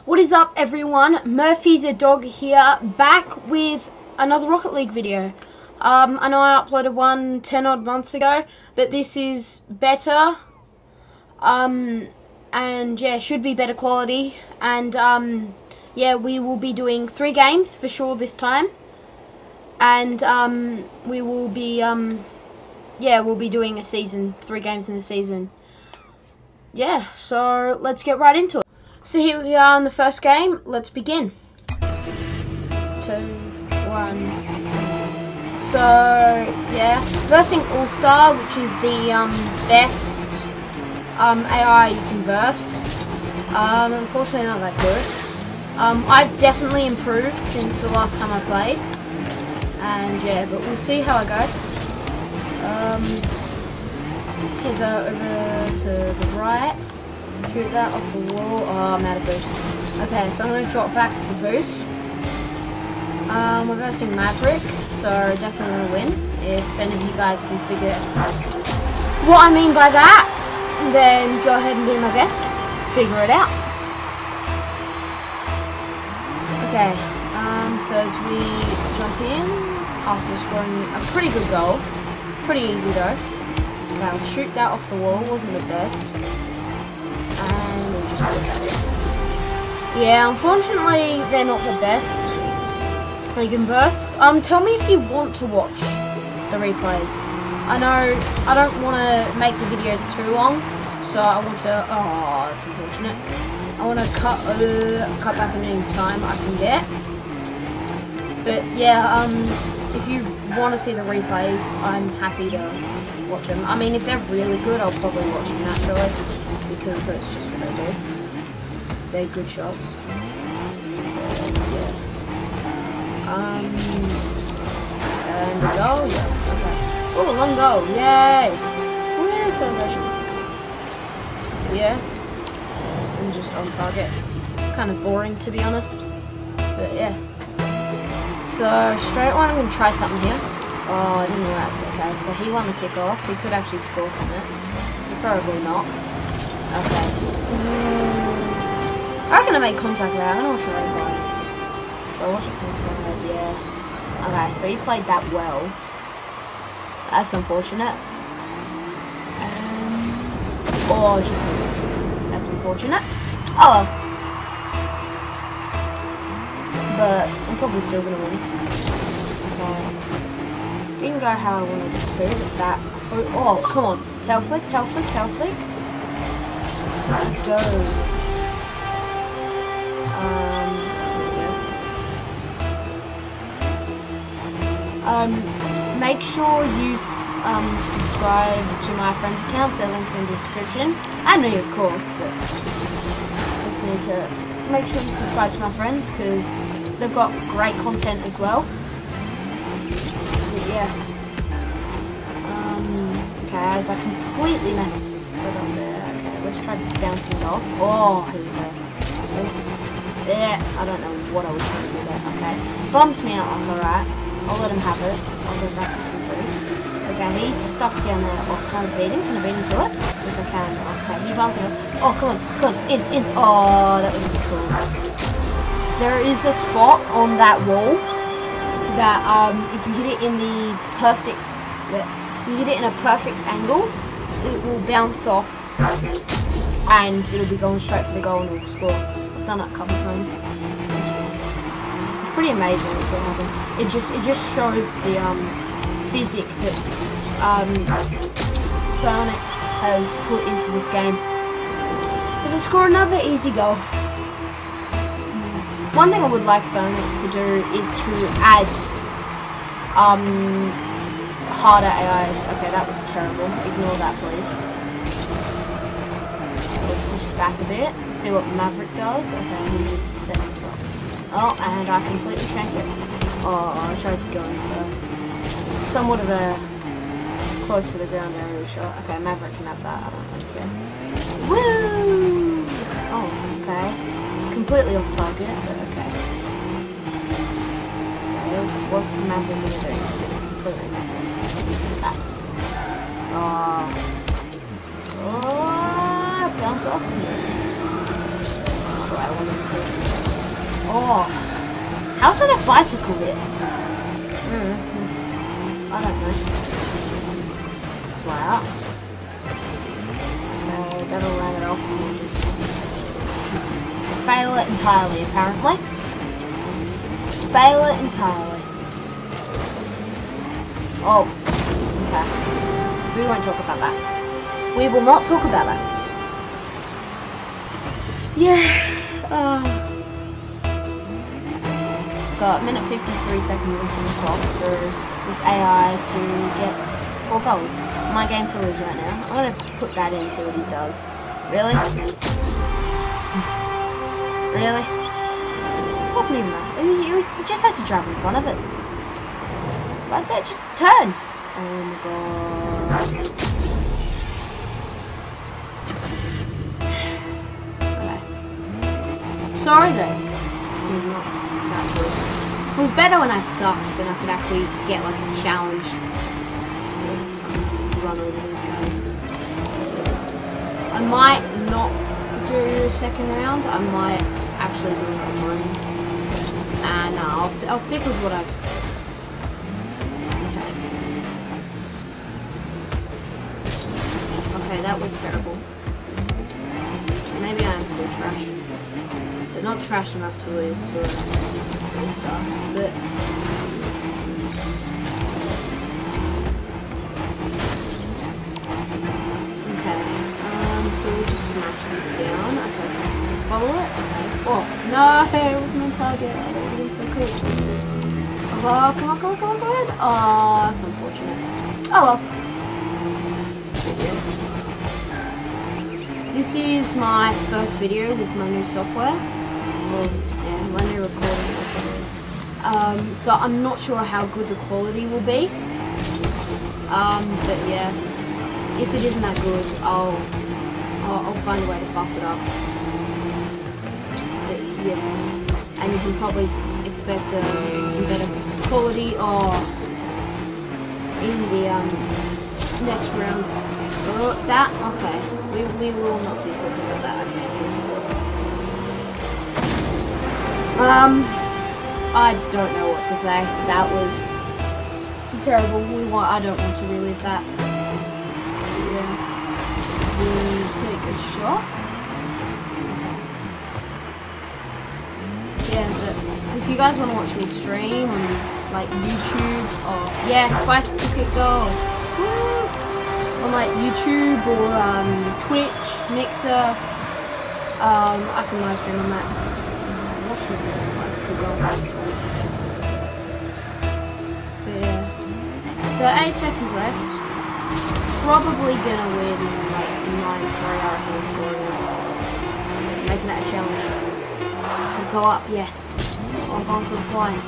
What is up, everyone? Murphy's a Dog here, back with another Rocket League video. I know I uploaded one 10 odd months ago, but this is better. And yeah, should be better quality. And yeah, we will be doing 3 games for sure this time. And we will be yeah, we'll be doing a season, 3 games in a season. Yeah, so let's get right into it. So here we are in the first game. Let's begin. 2, 1. So yeah, versing All-Star, which is the best AI you can verse. Unfortunately, not that good. I've definitely improved since the last time I played, and yeah, but we'll see how I go. Head over to the right. Shoot that off the wall. Oh, I'm out of boost. Okay, so I'm going to drop back for boost. We're versing Maverick, so definitely going to win. If any of you guys can figure what I mean by that, then go ahead and be my guest. Figure it out. Okay, so as we jump in, after scoring a pretty good goal, pretty easy though. Okay, I'll shoot that off the wall, wasn't the best. And we'll just put that in. Yeah, unfortunately, they're not the best. You can burst. Tell me if you want to watch the replays. I know I don't want to make the videos too long, so I want to. Oh, that's unfortunate. I want to cut back on any time I can get. But yeah, if you want to see the replays, I'm happy to watch them. I mean, if they're really good, I'll probably watch them naturally, because that's just what they do. They're good shots. Yeah. And a goal, yeah. Okay. Oh, 1 goal, yay! Where's celebration? Yeah. I'm just on target. Kind of boring, to be honest. But yeah. So straight one, I'm gonna try something here. Oh, I didn't work. Okay, so he won the kickoff. He could actually score from it. Preferably not. Okay. I reckon I made contact there. I'm gonna watch the replay. So watch it from the side, yeah. Okay, so he played that well. That's unfortunate. And oh, just missed. That's unfortunate. Oh well. But I'm probably still gonna win. Okay. Didn't go how I wanted it to, but that. Oh, come on. Tail flick, tail flick, tail flick. Let's go. Make sure you subscribe to my friends' accounts. Their links are in the description. And me, of course, but just need to make sure you subscribe to my friends because they've got great content as well. But yeah. Okay, as I completely messed it up there. Okay, let's try bouncing it off. Oh, he was there. Yeah, I don't know what I was trying to do there. Okay, bumps me out. Alright, I'll let him have it. I'll go back to some boost. Okay, he's stuck down there. Oh, can I beat him? Can I beat him to it? Yes, I can. Okay, he bumped it up. Oh, come on, in. Oh, that was cool. There is a spot on that wall that if you hit it in the perfect, you hit it in a perfect angle, it will bounce off and it'll be going straight for the goal and it'll score. I've done it a couple of times. It's pretty amazing to see happen. It just shows the physics that Psyonix has put into this game. As I score another easy goal. One thing I would like Psyonix to do is to add harder AIs. Okay, that was terrible. Ignore that, please. We'll push it back a bit. See what Maverick does. Okay, he just sets us up. Oh, and I completely shanked it. Oh, I tried to go in somewhat of a close to the ground area shot. Okay, Maverick can have that. I don't think so. Woo! Oh, okay. Completely off target, but okay. Okay, what's Maverick going to do? Completely miss it. That. Oh, bounce off. That's what I wanted to do. Oh, how's that a bicycle hit? I don't know. That's why I asked. Okay, that'll land it off and we'll just fail it entirely, apparently. Fail it entirely. Oh, okay. We won't talk about that. We will not talk about that. Yeah. It's got a minute 53 seconds on the clock for this AI to get 4 goals. My game to lose right now. I'm gonna put that in and see what he does. Really? Really? It wasn't even that. You just had to drive in front of it. Right there, just turn. Oh my god. Okay. Sorry then. Not that good. It was better when I sucked and I could actually get like a challenge. Run over these guys. I might not do second round. I might actually do it on mine. And no, I'll stick with what I've said. Okay, that was terrible. Maybe I am still trash. But not trash enough to lose to a star. But okay. So we'll just smash this down. Okay. Follow it? Okay. Oh no, it wasn't on target. That would have been so cool. Oh, come on, go ahead. Oh, that's unfortunate. Oh well. This is my first video with my new software. Well, yeah, my new recording. So I'm not sure how good the quality will be. But yeah, if it isn't that good, I'll find a way to buff it up. But yeah, and you can probably expect some better quality in the next rounds. That okay. We will not be talking about that. I don't know what to say. That was terrible. I don't want to relive that. Yeah. We'll take a shot. Yeah, but if you guys want to watch me stream on like YouTube or Spice Ticket Go. Woo! On like YouTube or Twitch, Mixer, I can live stream on that. Watch me do that's good long. But yeah. So 8 seconds left. Probably gonna win like 9-3 out of his scoring. Making that a challenge. I'll go up, yes. I'm going for the flying.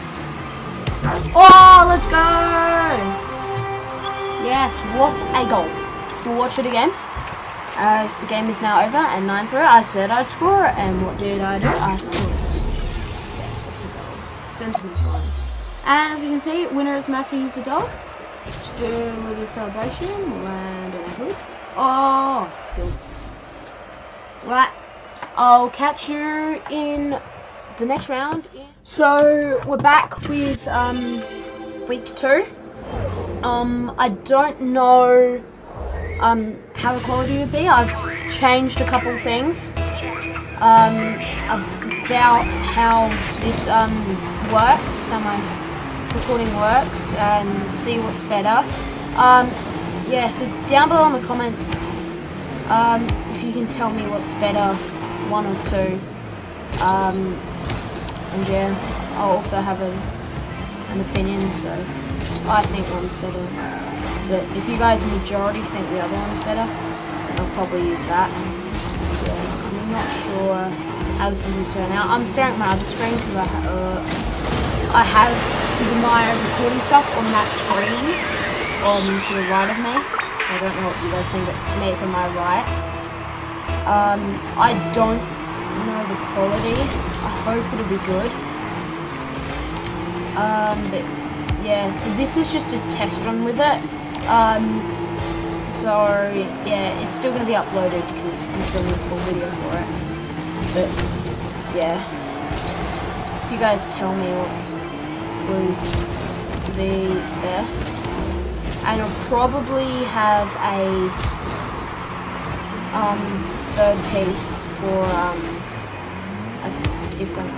Oh, let's go! Yes, what a goal. We'll watch it again. As the game is now over and 9-3. I said I'd score it, and what did I do? I scored it. Yes, that's a goal. Sensible scoring. And as you can see, winner is Matthew's the dog. Just do a little celebration. Land on a hood. Oh, skills. Right. I'll catch you in the next round. So we're back with week 2. I don't know how the quality would be. I've changed a couple things about how this works, how my recording works, and see what's better. Yeah, so down below in the comments, if you can tell me what's better, 1 or 2. And yeah, I'll also have an opinion, so I think one's better, but if you guys majority think the other one's better, then I'll probably use that. Yeah, I'm not sure how this is going to turn out. I'm staring at my other screen because I have my recording stuff on that screen, to the right of me. I don't know what you guys think, but to me it's on my right. I don't know the quality. I hope it'll be good. But yeah, so this is just a test run with it. So yeah, it's still going to be uploaded because I'm filming a full video for it. But yeah. you guys tell me what was the best. And I'll probably have a third piece for a different.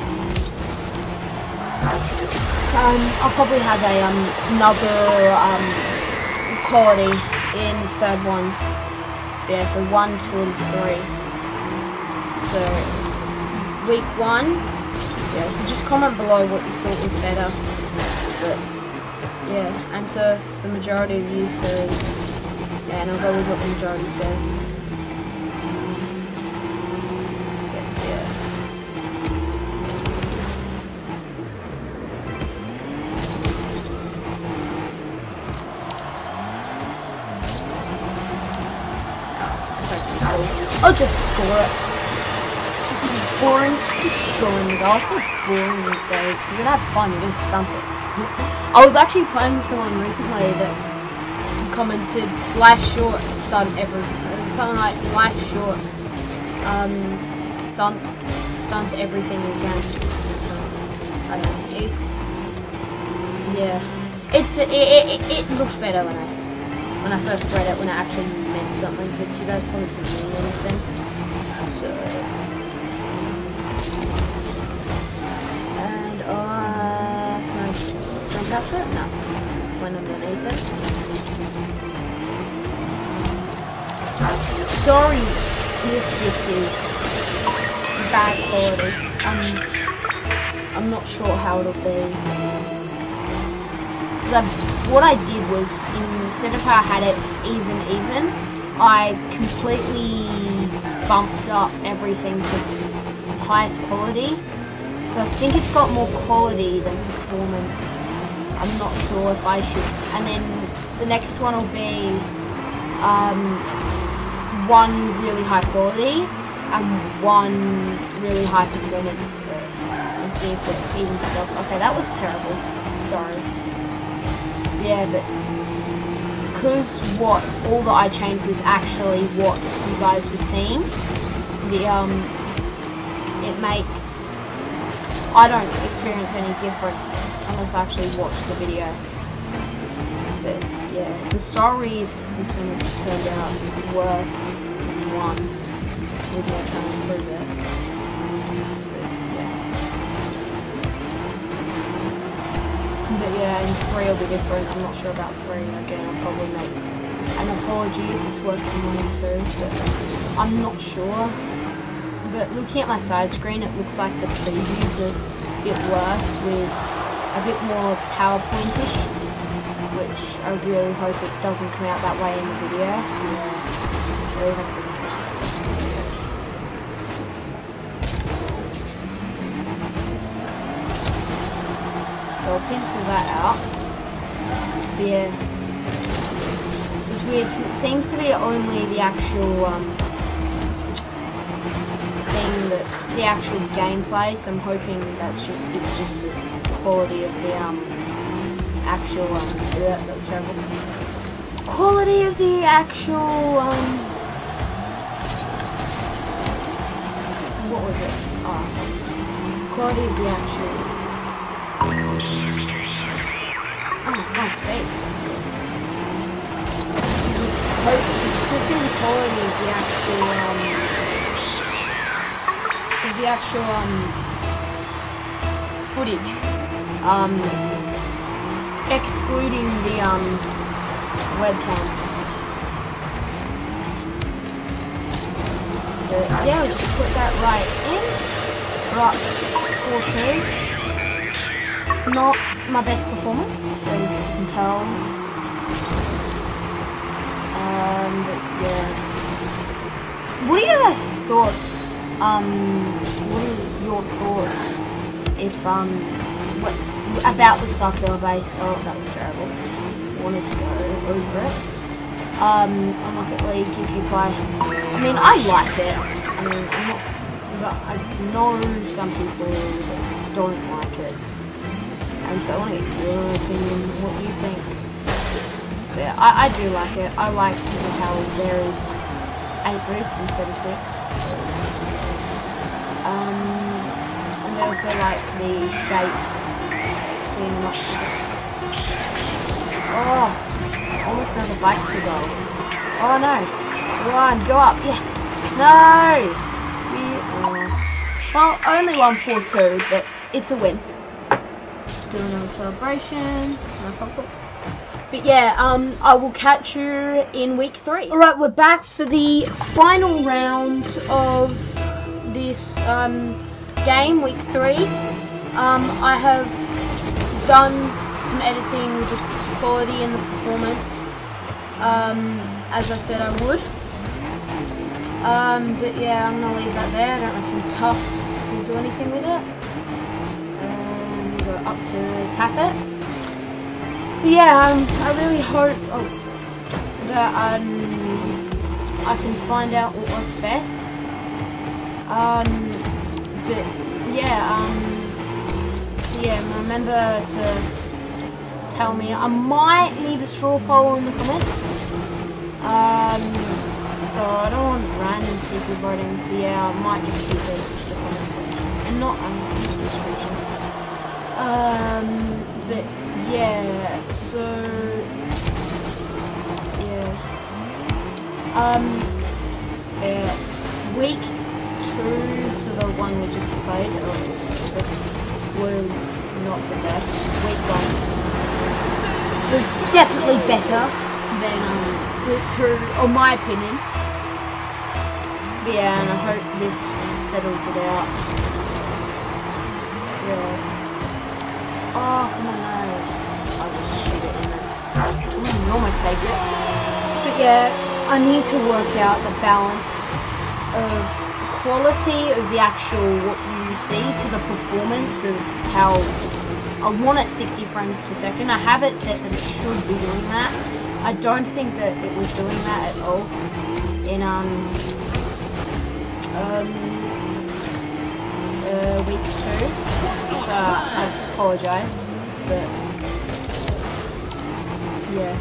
I'll probably have a another quality in the third one. Yeah, so 1, 2, and 3. So week 1. Yeah, so just comment below what you thought was better. But yeah, and so if the majority of you says, yeah, and I'll go with what the majority says. I'll just score it. It's boring. Just scoring the goal. It's so boring these days. You're gonna have fun. You're gonna stunt it. I was actually playing with someone recently that commented, "Life short, stunt everything." Something like "Life short, stunt everything you can." I don't know. Yeah, it looks better when I first read it, when it actually meant something, but you guys probably didn't mean anything. So, and can I jump out for it? No, when underneath it. Sorry if this is bad quality. I'm not sure how it'll be. What I did was, instead of how I had it even, I completely bumped up everything to highest quality. So I think it's got more quality than performance. I'm not sure if I should. And then the next one will be one really high quality and one really high performance. And see if it evens itself. Okay, that was terrible. Sorry. Yeah, but because all that I changed was actually what you guys were seeing, it makes, I don't experience any difference unless I actually watch the video. But yeah, so sorry if this one has turned out worse than one, with me trying to improve it. But yeah, and 3 will be different. I'm not sure about 3. Again, I'll probably make an apology if it's worse than 1 and 2, but I'm not sure. But looking at my side screen, it looks like the previews are a bit worse, with a bit more PowerPoint-ish, which I really hope it doesn't come out that way in the video. Yeah, really hope it doesn't come out. So I'll pencil that out. But yeah, it's weird because it seems to be only the actual thing, that the actual gameplay. So I'm hoping it's just the quality of the actual that was terrible. Quality of the actual what was it? Oh, quality of the actual. Oh, I can't speak. Just in the quality of the actual footage, excluding the webcam. But yeah, we'll just put that right in. Right, 4-2. Not my best performance, as you can tell. But yeah. What are your guys' thoughts? What are your thoughts if what about the Starkiller base? Oh, that was terrible. Wanted to go over it. Rocket League, if you play. I mean, I like it. I mean, I'm not, but I know some people that don't like it. And so I want to get your opinion, what you think. But yeah, I do like it. I like how there is 8 boosts instead of 6. And I also like the shape being not. Oh, almost another bicycle goal. Oh no! Run, go up, yes! No! Well, only 1-4-2, but it's a win. Do another celebration. But yeah, I will catch you in week 3. Alright, we're back for the final round of this game, week 3. I have done some editing with the quality and the performance, as I said I would. But yeah, I'm gonna leave that there. I don't reckon Tuss will do anything with it. Go up to tap it. But yeah, I really hope that I can find out what's best. But yeah, so yeah, remember to tell me. I might leave a straw poll in the comments. So I don't want random people voting, so yeah, I might just keep the comments and not the description. But yeah, so yeah. Week 2, so the one we just played, was not the best. Week 1 was definitely better than week 2, in my opinion. But yeah, and I hope this settles it out. Yeah. Oh, come on, no. I'll just shoot it in there. Almost saved it. But yeah, I need to work out the balance of quality of the actual what you see to the performance of how I want it 60 frames per second. I have it set that it should be doing that. I don't think that it was doing that at all in week 2. So I apologise, but yeah.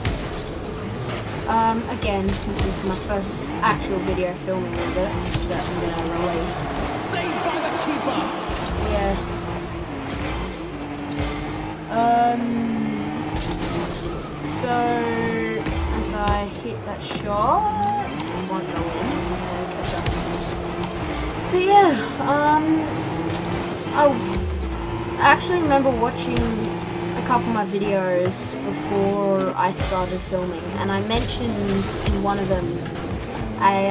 Again, this is my first actual video filming with it that I'm gonna release. Saved by the keeper. Yeah. So as I hit that shot, it won't go in. But yeah, I actually remember watching a couple of my videos before I started filming, and I mentioned in one of them a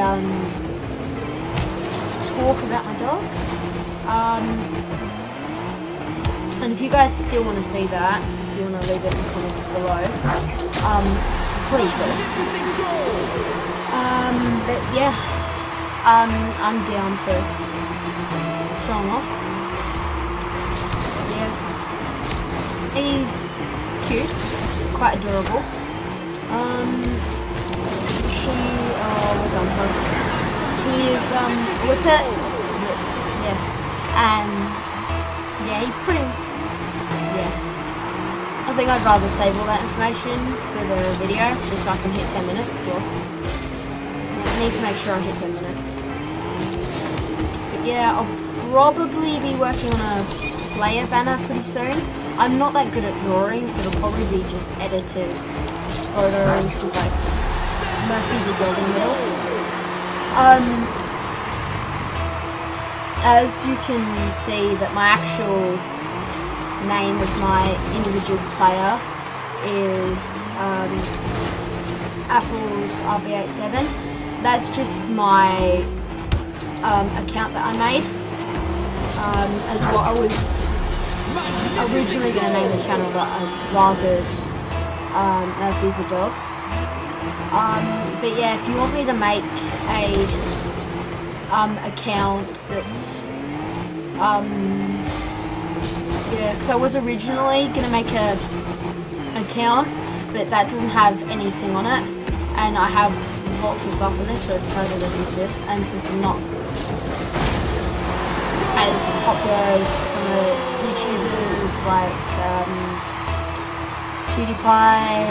talk about my dog. And if you guys still want to see that, if you want to leave it in the comments below, please do. But yeah, I'm down to show him off. Yeah, he's cute, quite adorable. We're done, Toast. He is with it. Yeah, and yeah, he pretty. Yeah, I think I'd rather save all that information for the video, just so I can hit 10 minutes. Well, I need to make sure I hit 10 minutes. But yeah, I'll probably be working on a player banner pretty soon. I'm not that good at drawing, so it'll probably be just edited photos with like Murphy's a dog in the middle. As you can see, that my actual name of my individual player is Apples RB87. That's just my account that I made. As what I was originally going to name the channel, but I rathered Murphy's a dog. But yeah, if you want me to make a account that's yeah, because I was originally going to make a account, but that doesn't have anything on it, and I have lots of stuff on this, so I decided to use this. And since I'm not as popular as some of the YouTubers like PewDiePie,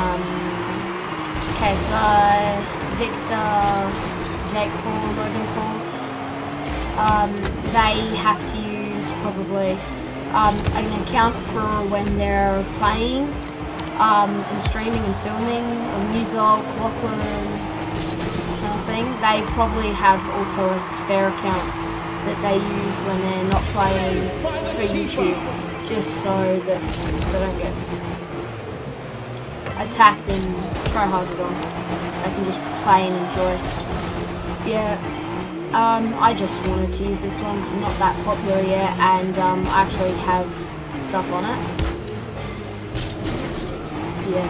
KSI, Vikkstar, Jake Paul, Logan Paul, they have to use probably. An account for when they're playing, and streaming and filming, Muzol, Lachlan, kind of thing. They probably have also a spare account that they use when they're not playing for YouTube, just so that they don't get attacked and tryharded on. They can just play and enjoy. Yeah, I just wanted to use this one. It's not that popular yet, and I actually have stuff on it. Yeah.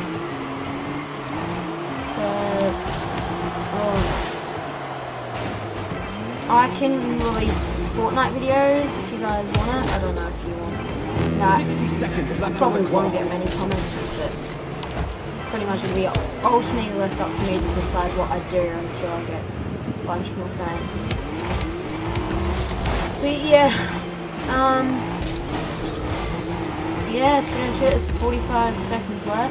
So, I can release Fortnite videos if you guys want it. I don't know if you want that. 60 seconds left. I probably won't get many comments, but pretty much it'll be ultimately left up to me to decide what I do until I get a bunch more fans. But yeah, yeah, it's pretty much it. There's 45 seconds left.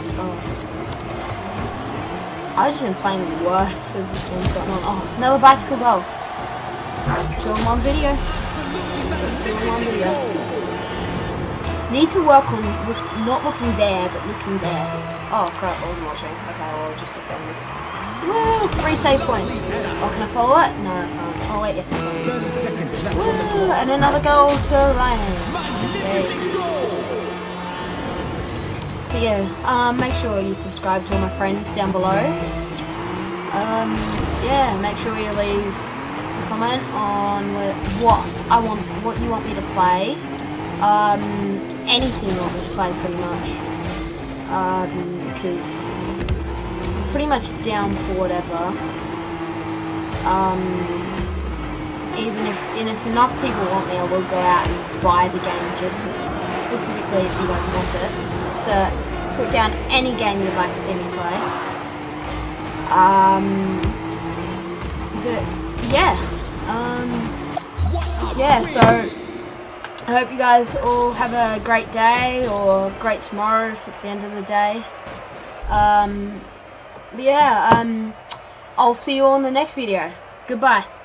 I've just been playing worse as this one's going on. Oh, another bicycle goal. 2 in 1 video. 2 in 1 video. Need to work on not looking there, but looking there. Oh crap, I wasn't watching. Okay, well, I'll just defend this. Woo! 3 save points. Oh, can I follow it? No, I can't. Oh wait, yes I can. 30 seconds left. Woo! And another goal to Ryan. Okay. But yeah, make sure you subscribe to all my friends down below. Yeah, make sure you leave a comment on what you want me to play. Anything you want me to play, pretty much. Because I'm pretty much down for whatever. Even if enough people want me, I will go out and buy the game just specifically if you don't want it. So put down any game you'd like to see me play. But yeah, yeah. So I hope you guys all have a great day or great tomorrow if it's the end of the day. But yeah, I'll see you all in the next video. Goodbye.